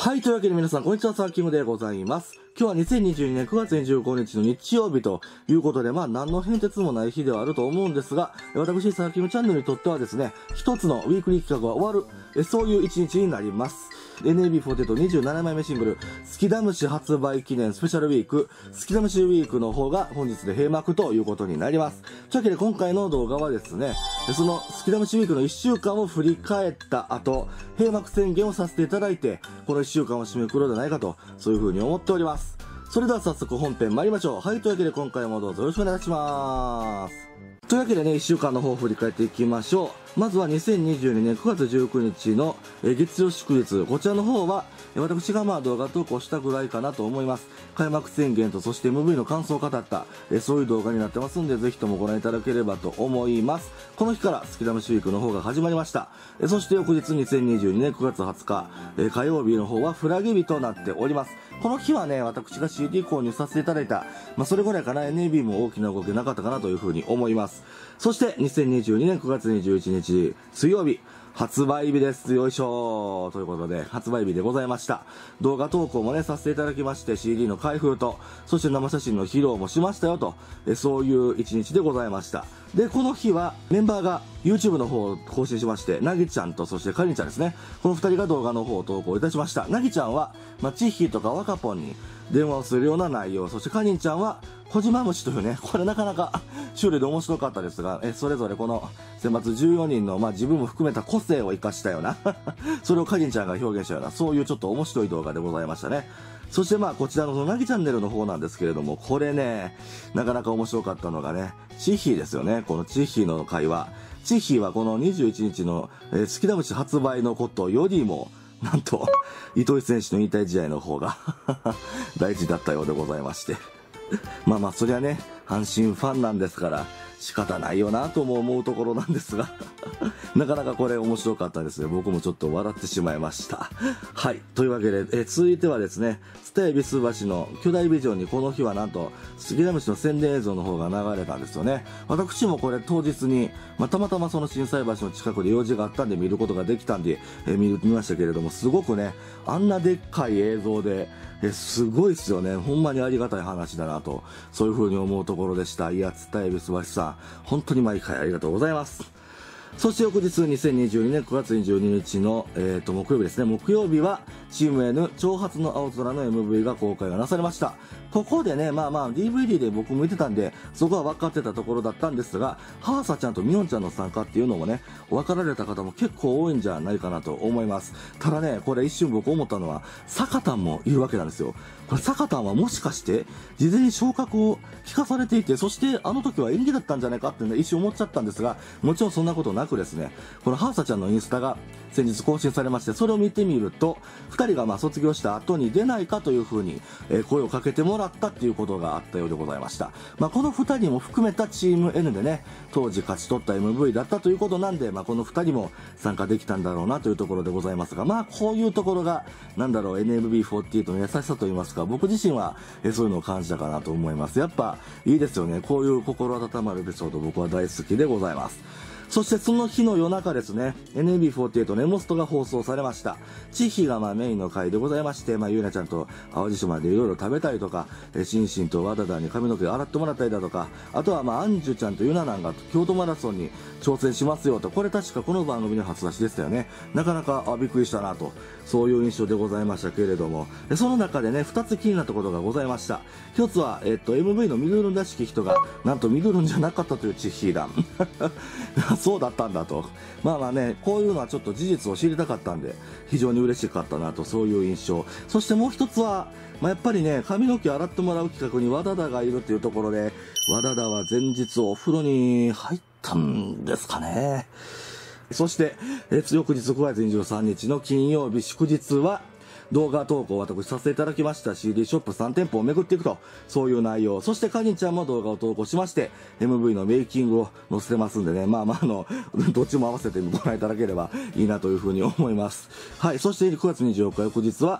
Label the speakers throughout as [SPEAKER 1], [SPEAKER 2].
[SPEAKER 1] はい、というわけで皆さん、こんにちは、サーキムでございます。今日は2022年9月25日の日曜日ということで、何の変哲もない日ではあると思うんですが、私、サーキムチャンネルにとってはですね、一つのウィークリー企画が終わる、そういう一日になります。NAB4827 枚目シングル、好きだむし発売記念スペシャルウィーク、好きだむしウィークの方が本日で閉幕ということになります。というわけで今回の動画はですね、その好きだむしウィークの1週間を振り返った後、閉幕宣言をさせていただいて、この1週間を締めくくろうじゃないかと、そういう風に思っております。それでは早速本編参りましょう。はい、というわけで今回もどうぞよろしくお願いします。というわけでね、1週間の方を振り返っていきましょう。まずは2022年9月19日の月曜祝日。こちらの方は、私が動画投稿したぐらいかなと思います。開幕宣言とそして MV の感想を語った、そういう動画になってますんで、ぜひともご覧いただければと思います。この日から好きだむしウィークの方が始まりました。そして翌日2022年9月20日、火曜日の方はフラギ日となっております。この日はね、私が CD 購入させていただいた、それぐらいかな、NAB も大きな動きなかったかなというふうに思います。そして2022年9月21日水曜日、発売日です。よいしょということで、発売日でございました。動画投稿もね、させていただきまして、CD の開封と、そして生写真の披露もしましたよと、そういう一日でございました。で、この日はメンバーが YouTube の方を更新しまして、なぎちゃんとそしてかりんちゃんですね。この二人が動画の方を投稿いたしました。なぎちゃんは、ちっひーとかわかぽんに電話をするような内容、そしてかりんちゃんは、小島虫というね、これなかなかシュールで面白かったですが、それぞれこの選抜14人の、自分も含めた個性を生かしたようなそれをかりんちゃんが表現したような、そういうちょっと面白い動画でございましたね。そしてこちらのなぎチャンネルの方なんですけれども、これね、なかなか面白かったのがね、ちっひーですよね。このちっひーの会話。ちっひーはこの21日の、好きだむし発売のことよりも、なんと、糸井選手の引退試合の方が大事だったようでございまして。そりゃね、阪神ファンなんですから、仕方ないよなとも思うところなんですがなかなかこれ面白かったですね。僕もちょっと笑ってしまいました。はい。というわけで、続いてはですね、蔦屋ビス橋の巨大ビジョンにこの日はなんと、好きだむしの宣伝映像の方が流れたんですよね。私もこれ当日に、たまたまその心斎橋の近くで用事があったんで見ることができたんで、見ましたけれども、すごくね、あんなでっかい映像で、すごいっすよね。ほんまにありがたい話だなと、そういう風に思うところでした。いや、蔦屋ビス橋さん、本当に毎回ありがとうございます。そして翌日2022年9月22日の、木曜日ですね。木曜日はチーム N 長髪の青空の MV が公開がなされました。ここでね、DVD で僕も見てたんで、そこは分かってたところだったんですが、ハーサちゃんとミオンちゃんの参加っていうのもね、分かられた方も結構多いんじゃないかなと思います。ただね、これ一瞬僕思ったのは、坂田もいるわけなんですよ。これ坂田はもしかして、事前に昇格を聞かされていて、そしてあの時は演技だったんじゃないかって一瞬思っちゃったんですが、もちろんそんなことなくですね、このハーサちゃんのインスタが先日更新されまして、それを見てみると、2人が卒業した後に出ないかというふうに、声をかけてもらったっていうことがあったようでございました。この2人も含めたチーム N でね、当時勝ち取った MV だったということなんで、この2人も参加できたんだろうなというところでございますが、こういうところが、NMB48 の優しさといいますか、僕自身はそういうのを感じたかなと思います。やっぱいいですよね。こういう心温まるエピソード僕は大好きでございます。そしてその日の夜中ですね、NMB48 のエモストが放送されました。ちひがメインの回でございまして、ゆうなちゃんと淡路島でいろいろ食べたりとか、シンシンとワダダに髪の毛洗ってもらったりだとか、あとはアンジュちゃんとユナナンが京都マラソンに挑戦しますよと、これ確かこの番組の初出しでしたよね。なかなかびっくりしたなと、そういう印象でございましたけれども、その中でね、2つ気になったことがございました。1つは、MV のミドルンらしき人が、なんとミドルンじゃなかったというチヒー団。そうだったんだと。ね、こういうのはちょっと事実を知りたかったんで、非常に嬉しかったなと、そういう印象。そしてもう一つは、やっぱりね、髪の毛洗ってもらう企画に和田田がいるっていうところで、和田田は前日お風呂に入ったんですかね。そして、翌日9月23日の金曜日祝日は、動画投稿を私させていただきました CD ショップ3店舗を巡っていくと、そういう内容。そしてかりんちゃんも動画を投稿しまして、MV のメイキングを載せてますんでね、どっちも合わせてご覧いただければいいなというふうに思います。はい。そして9月24日翌日は、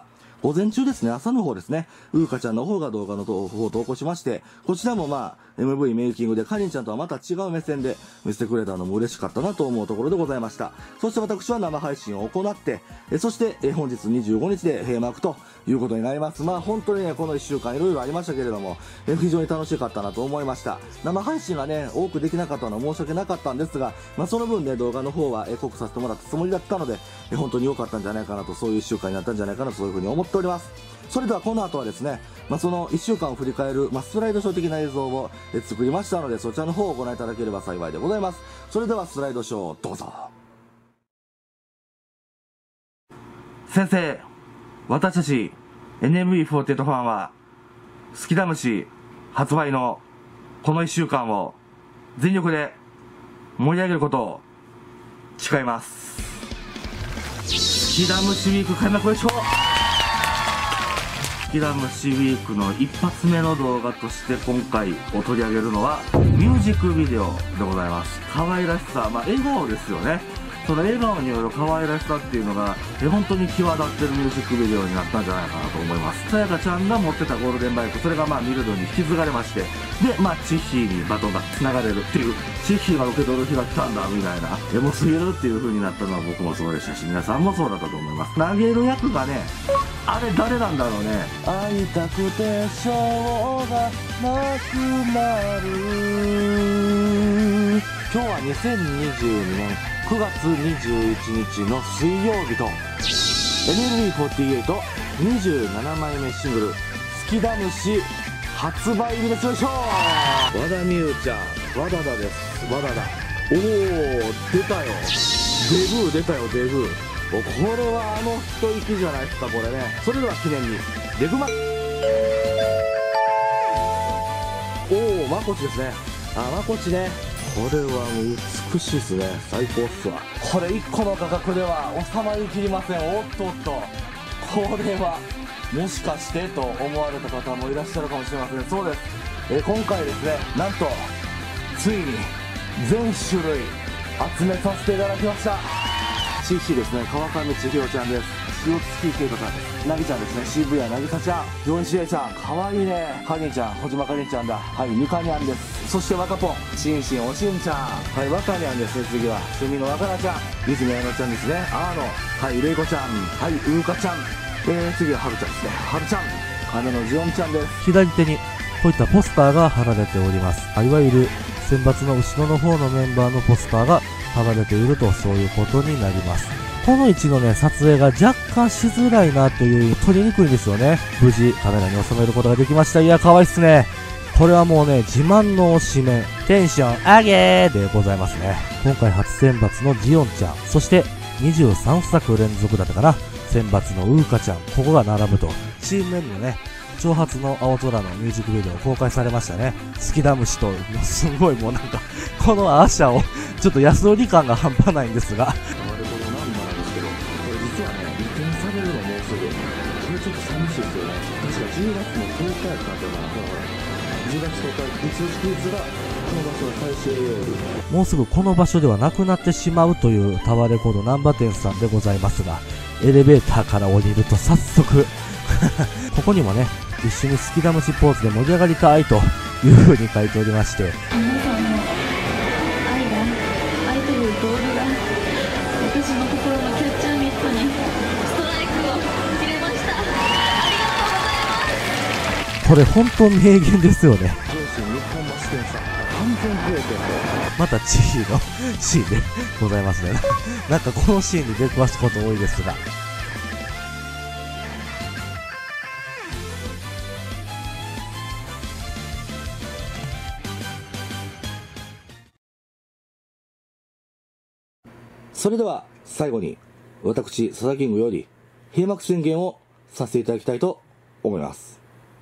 [SPEAKER 1] 午前中ですね、朝の方ですね、うーかちゃんの方が動画の方を投稿しまして、こちらもMV メイキングでかりんちゃんとはまた違う目線で見せてくれたのも嬉しかったなと思うところでございました。そして私は生配信を行って、そして本日25日で閉幕ということになります。本当にね、この1週間いろいろありましたけれども、非常に楽しかったなと思いました。生配信がね、多くできなかったのは申し訳なかったんですが、その分ね、動画の方は濃くさせてもらったつもりだったので、本当に良かったんじゃないかなと、そういう1週間になったんじゃないかなと、そういうふうに思っております。それではこの後はですね、その1週間を振り返る、スライドショー的な映像を作りましたので、そちらの方をご覧いただければ幸いでございます。それではスライドショーどうぞ。先生、私たち NMB48 ファンは好きだ虫発売のこの1週間を全力で盛り上げることを誓います。好きだ虫ウィーク開幕でしょう。好きだ虫ウィークの一発目の動画として今回を取り上げるのはミュージックビデオでございます。可愛らしさ、笑顔ですよね。その笑顔による可愛らしさっていうのが本当に際立ってるミュージックビデオになったんじゃないかなと思います。さやかちゃんが持ってたゴールデンバイク、それがミルドに引き継がれまして、でチッヒーにバトンが繋がれるっていう、チッヒーが受け取る日が来たんだみたいな、エモすぎるっていう風になったのは僕もそうでしたし、皆さんもそうだったと思います。投げる役がね、あれ誰なんだろうね。会いたくてしょうがなくなる。今日は2022年9月21日の水曜日と NMB4827 枚目シングル「好きだ虫」発売日です。よいしょ。和田美優ちゃん、和田だです。和田だ。おお、出たよ。デブー出たよ、デブー。これは一息じゃないですか、これね。それでは記念にデグマ、おお、まこちですね。まこちね。これはもう美しいですね。最高っすわ。これ1個の価格では収まりきりません。おっとおっと、これはもしかしてと思われた方もいらっしゃるかもしれません。そうです。今回ですね、なんとついに全種類集めさせていただきました。チッヒですね、川上千尋ちゃんです。塩月慶子さんです。なぎちゃんですね、渋谷なぎさちゃん。ジョンシエイさん、かわいいね。かりんちゃん、ほじまかりんちゃんだ。はい、みかにゃんです。そして若ぽん、しんしんおしんちゃん。はい、わかにゃんですね。次は趣味のわかなちゃん、泉あのちゃんですね。あーの、はい、れいこちゃん、はい、うーかちゃん。次ははるちゃんですね。はるちゃん、姉のじおんちゃんです。
[SPEAKER 2] 左手にこういったポスターが貼られております。いわゆる選抜の後ろの方のメンバーのポスターが貼られていると、そういうことになります。この位置のね、撮影が若干しづらいなという、撮りにくいんですよね。無事カメラに収めることができました。いや、可愛いっすね。これはもうね、自慢の推しメン、テンション上げーでございますね。今回初選抜のジオンちゃん、そして23作連続だったかな、選抜のウーカちゃん、ここが並ぶと。チーム M のね、長髪の青空のミュージックビデオ公開されましたね。好きだ虫と、すごいもうなんか、このアーシャを、ちょっと安売り感が半端ないんですが。
[SPEAKER 1] 実はね、移転されるのもうすぐ。これちょっと寂しいですよね。確か10月の10日やったんだよな。10月10日、宇宙クイズがこの場所の最終エリア。
[SPEAKER 2] もうすぐこの場所ではなくなってしまうというタワーレコード難波店さんでございますが、エレベーターから降りると早速、ここにもね、一緒に好きだ虫ポーズで盛り上がりたいという風に書いておりまして。
[SPEAKER 3] 皆さんの愛というボールが私の心のキャッチャーミットにストライクを入れました。ありがとうございます。
[SPEAKER 2] これ本当名言ですよね。
[SPEAKER 1] 上司日本橋店さん、完全閉店で。
[SPEAKER 2] またチーのシーンでございますね。なんかこのシーンに出くわすこと多いですが。
[SPEAKER 1] それでは最後に私佐々木キングより閉幕宣言をさせていただきたいと思います。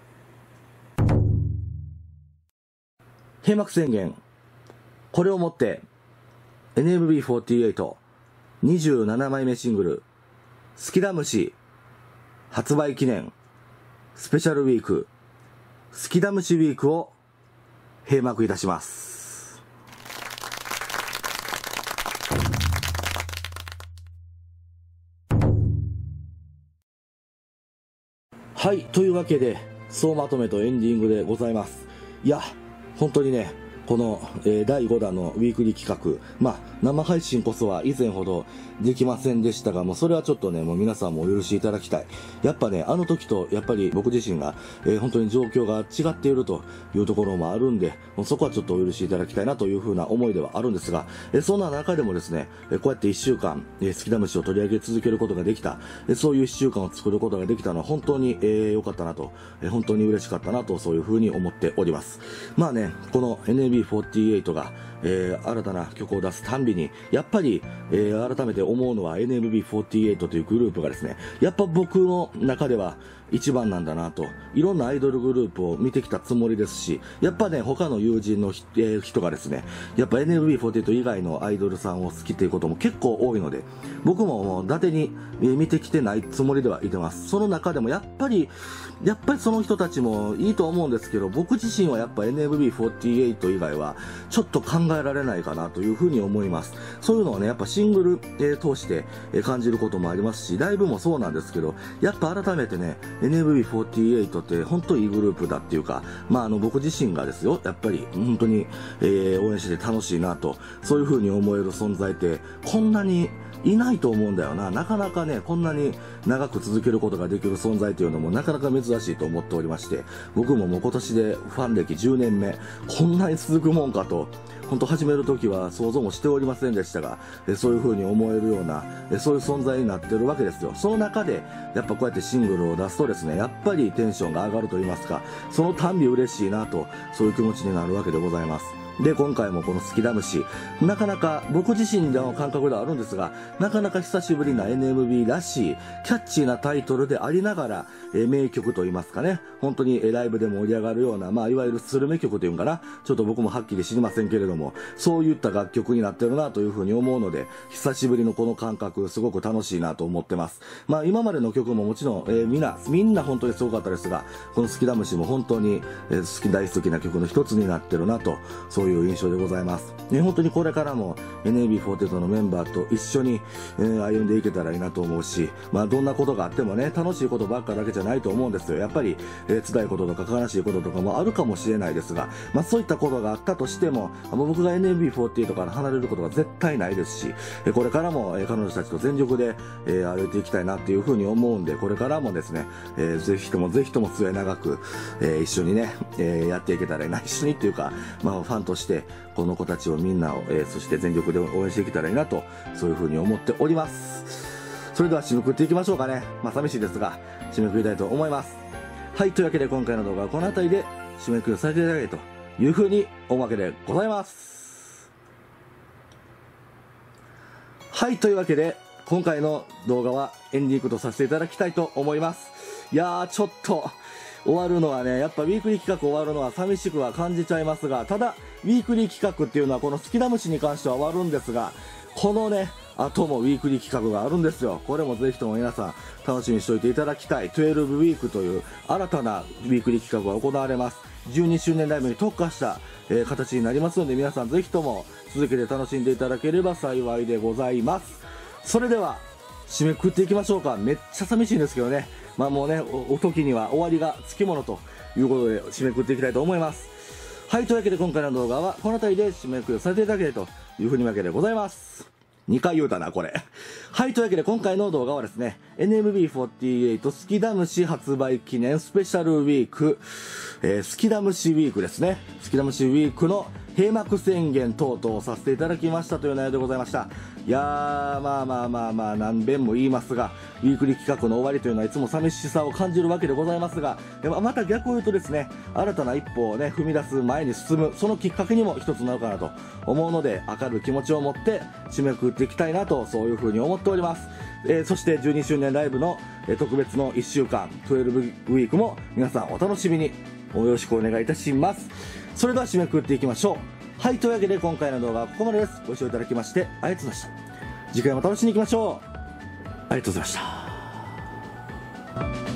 [SPEAKER 1] 閉幕宣言、これをもって NMB48 27枚目シングル好きだ虫発売記念スペシャルウィーク好きだ虫ウィークを閉幕いたします。 はい、というわけで、総まとめとエンディングでございます。いや、本当にね、この、第5弾のウィークリー企画、生配信こそは以前ほどできませんでしたが、もうそれはちょっとね、もう皆さんもお許しいただきたい。やっぱね、あの時と、やっぱり僕自身が、本当に状況が違っているというところもあるんで、もうそこはちょっとお許しいただきたいなというふうな思いではあるんですが、そんな中でもですね、こうやって1週間、好きだ虫を取り上げ続けることができた、そういう1週間を作ることができたのは本当に良かったなと、本当に嬉しかったなと、そういうふうに思っております。まあね、この NMB48 が、新たな曲を出すたんびに、やっぱり、改めて思うのは NMB48 というグループがですね、やっぱ僕の中では一番なんだなと、いろんなアイドルグループを見てきたつもりですし、やっぱね、他の友人の人がですね、やっぱ NMB48 以外のアイドルさんを好きということも結構多いので、僕ももう伊達に見てきてないつもりではいてます。その中でもやっぱりその人たちもいいと思うんですけど、僕自身はやっぱ NMB48 以外はちょっと考えられないかなというふうに思います。そういうのをね、やっぱシングル、通して感じることもありますし、ライブもそうなんですけど、やっぱ改めてね、NMB48 って本当にいいグループだっていうか、僕自身がですよ、やっぱり本当に、応援して楽しいなと、そういうふうに思える存在ってこんなにいないと思うんだよな。なかなかね、こんなに長く続けることができる存在というのもなかなか珍しいと思っておりまして、僕ももう今年でファン歴10年目、こんなに続くもんかと、本当始める時は想像もしておりませんでしたが、そういう風に思えるような、そういう存在になってるわけですよ。その中で、やっぱこうやってシングルを出すとですね、やっぱりテンションが上がると言いますか、そのたんび嬉しいなと、そういう気持ちになるわけでございます。で、今回もこの好きだ虫、なかなか僕自身の感覚ではあるんですが、なかなか久しぶりな NMB らしいキャッチーなタイトルでありながら、名曲と言いますかね、本当にライブで盛り上がるような、いわゆるスルメ曲というんかな、ちょっと僕もはっきり知りませんけれども、そういった楽曲になってるなというふうに思うので、久しぶりのこの感覚、すごく楽しいなと思ってます。今までの曲ももちろん、みんな本当にすごかったですが、この好きだ虫も本当に、大好きな曲の一つになってるなと、そういう印象でございます。本当にこれからも NMB48 のメンバーと一緒に、歩んでいけたらいいなと思うし、どんなことがあってもね、楽しいことばっかだけじゃないと思うんですよ。やっぱり、辛いこととか悲しいこととかもあるかもしれないですが、そういったことがあったとしても、僕が NMB48 から離れることが絶対ないですし、これからも、彼女たちと全力で、歩いていきたいなっていうふうに思うんで、これからもですね、ぜひとも末永く、一緒にね、やっていけたらいいな。一緒にっていうか、ファンとしてこの子たちをみんなを、そして全力で応援していけたらいいなと、そういうふうに思っております。それでは締めくくっていきましょうかね。寂しいですが締めくくりたいと思います。はい、というわけで今回の動画はこの辺りで締めくくりをさせていただきたいというふうに思うわけでございます。はい、というわけで今回の動画はエンディングとさせていただきたいと思います。いやー、ちょっと終わるのはね、やっぱウィークリー企画終わるのは寂しくは感じちゃいますが、ただウィークリー企画っていうのはこの好きだ虫に関しては終わるんですが、このね後もウィークリー企画があるんですよ。これもぜひとも皆さん楽しみにしておいていただきたい。12ウィークという新たなウィークリー企画が行われます。12周年ライブに特化した、形になりますので、皆さんぜひとも続けて楽しんでいただければ幸いでございます。それでは締めくくっていきましょうか。めっちゃ寂しいんですけどね、もうね、お時には終わりがつきものということで締めくくっていきたいと思います。はい、というわけで今回の動画はこの辺りで締めくくりをさせていただきたいというふうにわけでございます。2回言うたなこれはい、というわけで今回の動画はですね、 NMB48 好きだ虫発売記念スペシャルウィーク、好きだ虫ウィークですね。好きだ虫ウィークの閉幕宣言等々をさせていただきましたという内容でございました。いやー、何遍も言いますが、ウィークリー企画の終わりというのはいつも寂しさを感じるわけでございますが、また逆を言うとですね、新たな一歩をね踏み出す前に進む、そのきっかけにも一つなるかなと思うので、明るい気持ちを持って締めくくっていきたいなと、そういうふうに思っております。そして12周年ライブの、特別の1週間12ウィークも皆さんお楽しみによろしくお願いいたします。それでは締めくくっていきましょう。はい、というわけで今回の動画はここまでです。ご視聴いただきましてありがとうございました。次回も楽しんでいきましょう。ありがとうございました。